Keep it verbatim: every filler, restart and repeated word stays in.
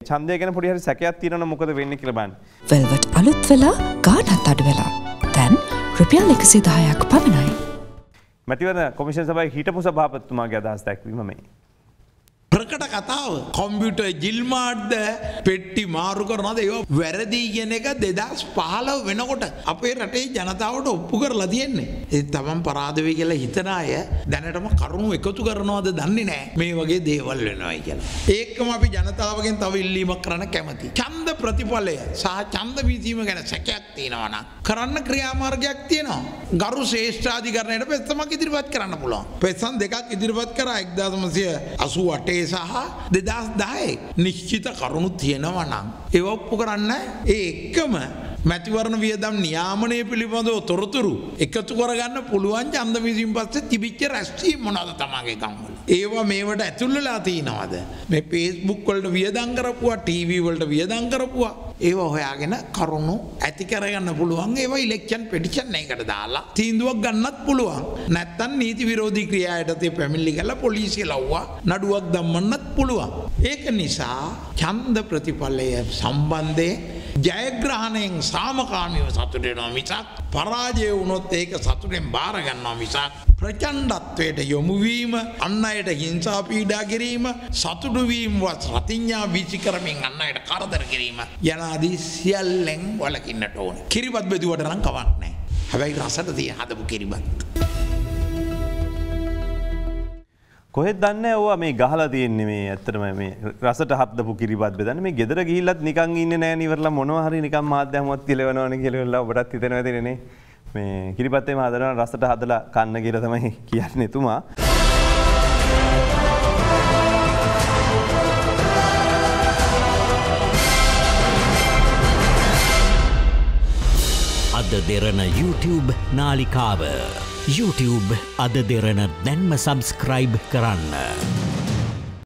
ඡන්දය ගැන පොඩි හරි සැකයක් තියෙනවනම් මොකද වෙන්නේ කියලා බලන්න. වෙල්වට් අලුත් වෙලා ගාණත් අඩු වෙලා. දැන් රුපියල් එකසිය දහයක් පමණයි. මැතිවරණ කොමිෂන් සභාවේ හිටපු සභාපතිතුමාගේ අදහස් දැක්වීම මේ. ප්‍රකට කතාව කොම්පියුටර් ජිල්මාඩ්ද පෙට්ටි මාරු කරනවාද ඒවා වැරදි කියන එක දෙදහස් පහළොව වෙනකොට අපේ රටේ ජනතාවට ඔප්පු කරලා තියෙන්නේ. ඒ තමන් පරාද වෙයි කියලා හිතන අය දැනටම කරුණු එකතු කරනවද දන්නේ නැහැ. මේ වගේ දේවල් වෙනවායි කියලා. ඒකම අපි ජනතාවගෙන් තව ඉල්ලීමක් කරන්න කැමතියි. ඡන්ද ප්‍රතිඵලය සහ ඡන්ද විසීම ගැන සැකයක් තියෙනවා නම් කරන්න ක්‍රියාමාර්ගයක් තියෙනවා. ගරු ශ්‍රේෂ්ඨාධිකරණයට පෙත්තමක් ඉදිරිපත් කරන්න පුළුවන්. පෙත්තම් දෙකක් ඉදිරිපත් කරා එක්දාස් නවසිය අසූ අටේ සහ දෙදහස් දහයේ නිශ්චිත කරුණු තියෙනවා නම් ඒව ඔප්පු කරන්න ඒ එක්කම මැතිවරණ වියදම් නියාමනය පිළිබඳව තොරතුරු එකතු කරගන්න පුළුවන් ඡන්ද විසීම පස්සේ තිබිච්ච රැස්වීම මොනවද තමන්ගේ කම්වල ඒවා මේවට ඇතුල් වෙලා තියෙනවද මේ Facebook වලට වියදම් කරපුවා ටීවී වලට වියදම් කරපුවා ඒවා හොයාගෙන කරුණු ඇති කරගන්න පුළුවන් ඒවා ඉලෙක්ෂන් පෙටිෂන් එකකට දාලා තීන්දුවක් ගන්නත් පුළුවන් නැත්තම් නීති විරෝධී ක්‍රියා යටතේ පැමිණිලි කරලා පොලිසිය ලව්වා නඩුවක් දම්මන්නත් පුළුවන් ඒක නිසා ඡන්ද ප්‍රතිඵලය සම්බන්ධයෙන් ජයග්‍රහණයෙන් සාමකාමීව සතුට වෙනවා මිසක් පරාජය වුණොත් ඒක සතුටෙන් බාර ගන්නවා මිසක් ප්‍රචණ්ඩත්වයට යොමු වීම අන් අයට හිංසා පීඩා කිරීම සතුටු වීම වත් රතිඤ්ඤා වීසි කරමින් අන් අයට කරදර කිරීම යනාදී සියල්ලෙන් වළකින්නට ඕන. කිරිබත් බෙදුවට නම් කවක් නැහැ. හැබැයි රසට තිය හදපු කිරිබත්. කොහෙද දන්නේ ඕවා මේ ගහලා තියෙන්නේ මේ ඇත්තටම මේ රසට හදපු කිරිබත් බෙදන්නේ මේ ගෙදර ගිහිල්ලත් නිකන් ඉන්නේ නැහැ නේ ඉවරලා මොනවා හරි නිකන් මාධ්‍ය හැමවත් කියලවනවනේ කියලා ඔබටත් හිතෙනවා දෙන්නේ මේ කිරිබත් එම හදනවා රසට හදලා කන්න කියලා තමයි කියන්නේ තුමා. අද දෙරණ YouTube නාලිකාව YouTube අද දෙරණ දැන්ම සබස්ක්‍රයිබ් කරන්න.